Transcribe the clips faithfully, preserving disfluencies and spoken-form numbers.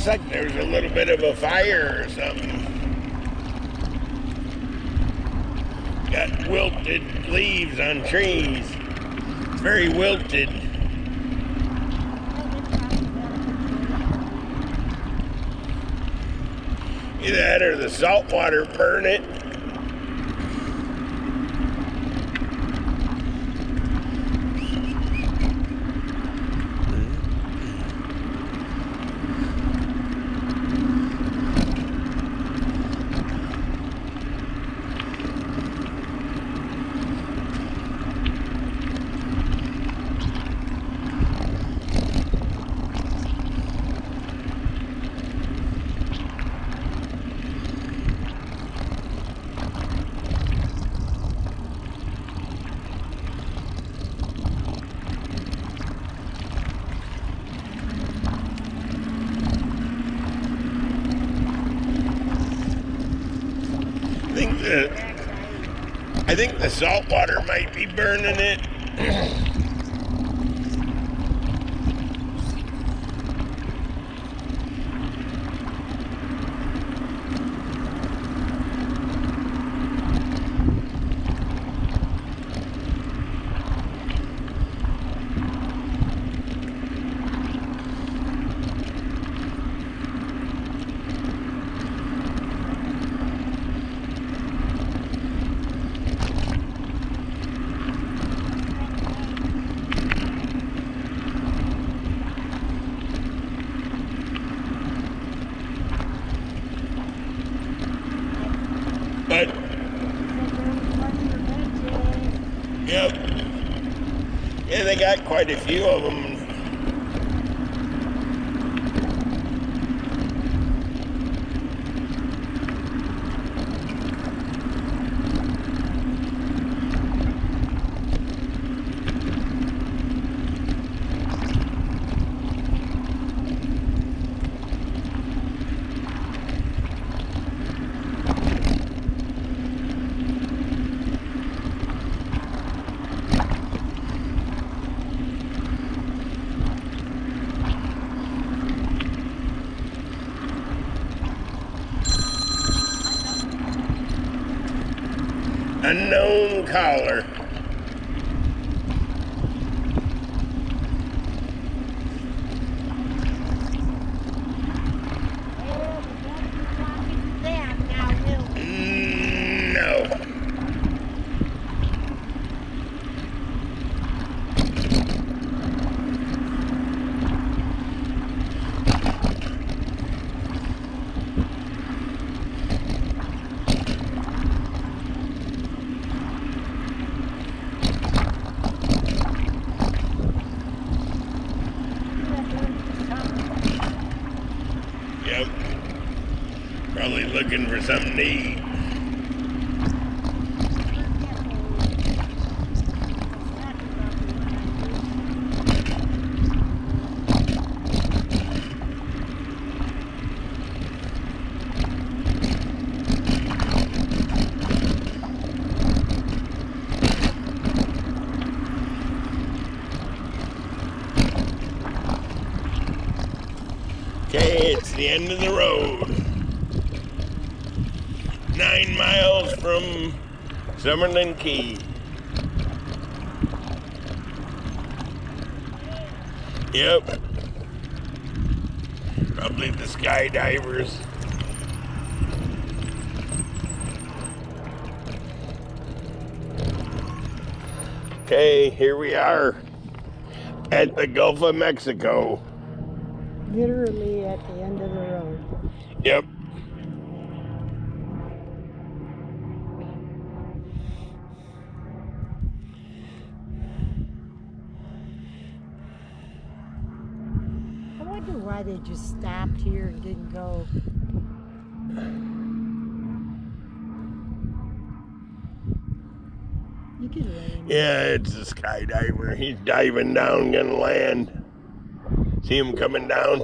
like there's a little bit of a fire or something. Got wilted leaves on trees. It's very wilted. Either that or the salt water burn it. I think the, I think the salt water might be burning it. But, yep, yeah, they got quite a few of them. Unknown caller. Mm, no. Yep. Probably looking for something to eat. Okay, it's the end of the road. Nine miles from Summerlin Key. Yep. Probably the skydivers. Okay, here we are at the Gulf of Mexico. Literally at the end of the road. Yep. I wonder why they just stopped here and didn't go. You could land. Yeah, it's a skydiver. He's diving down, gonna land. See him coming down?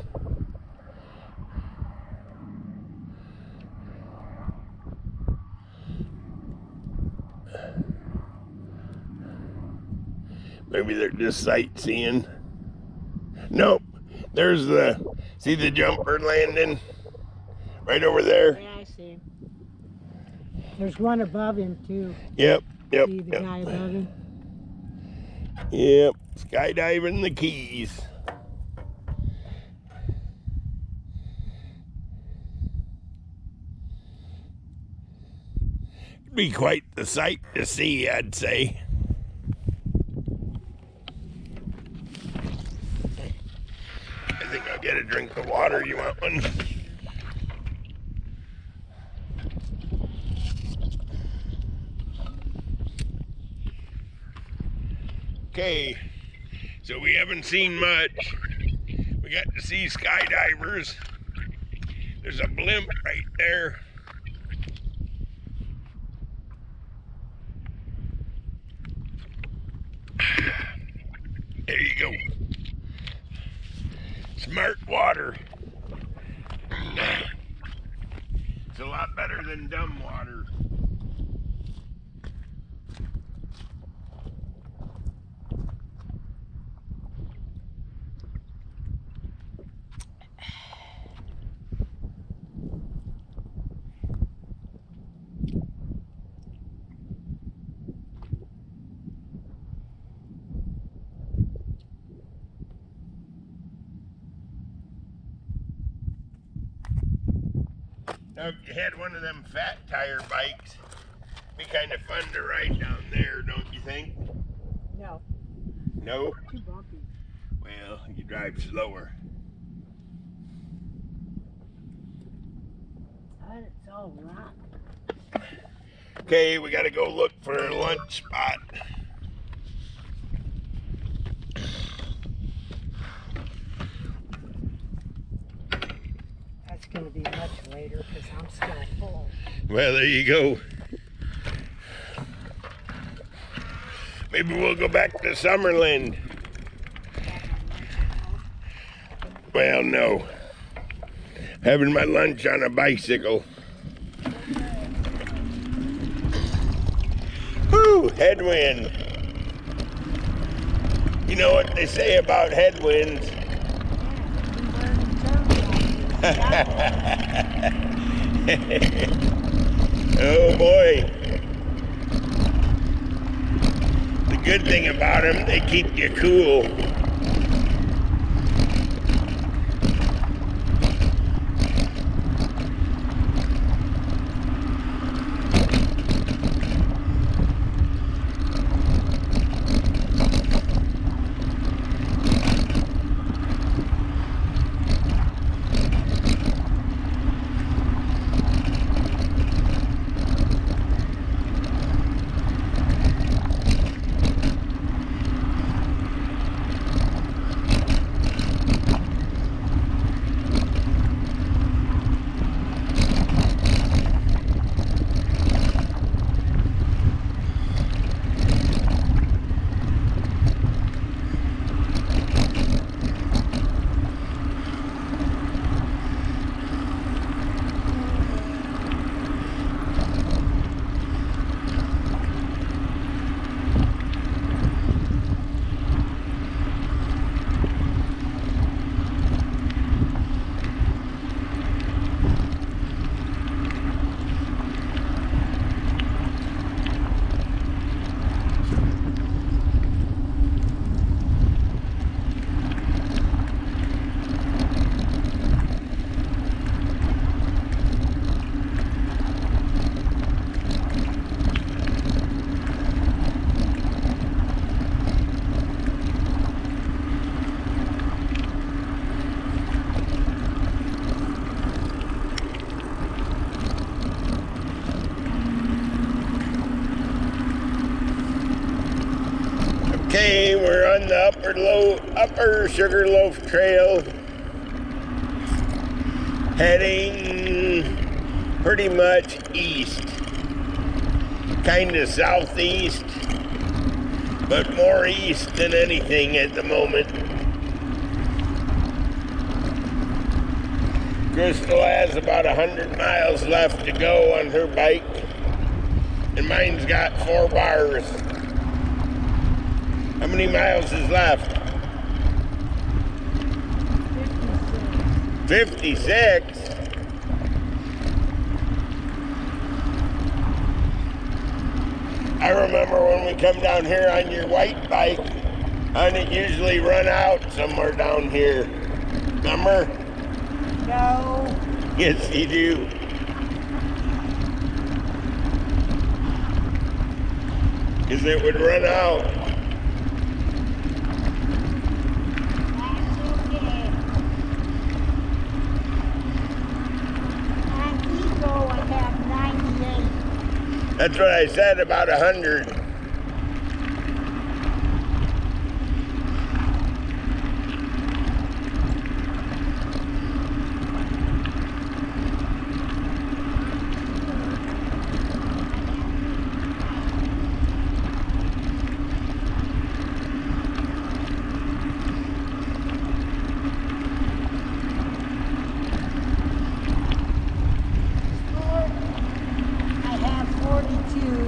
Maybe they're just sightseeing. Nope. There's the See the jumper landing? Right over there? Yeah, I see him. There's one above him, too. Yep, yep. See the yep. guy above him? Yep, skydiving the Keys. It'd be quite the sight to see, I'd say. I think I'll get a drink of water. You want one? Okay, so we haven't seen much. We got to see skydivers. There's a blimp right there. There you go. Smart water. It's a lot better than dumb water. Now, if you had one of them fat tire bikes, it'd be kind of fun to ride down there, don't you think? No. No? Too bumpy. Well, you drive slower. But it's all rock. Okay, we gotta go look for a lunch spot. That's going to be much later because I'm still full. Well, there you go. Maybe we'll go back to Summerland. Well, no. Having my lunch on a bicycle. Whew, headwind. You know what they say about headwinds? Oh boy. The good thing about them, they keep you cool. Okay, we're on the upper low, upper Sugarloaf Trail, heading pretty much east, kind of southeast, but more east than anything at the moment. Crystal has about a hundred miles left to go on her bike, and mine's got four bars. How many miles is left? fifty-six? I remember when we come down here on your white bike, and it usually run out somewhere down here. Remember? No. Yes, you do. Because it would run out. That's okay. On Eco, I have ninety-eight. That's what I said, about a hundred.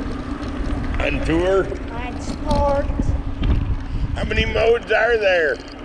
On tour? On sport. How many modes are there?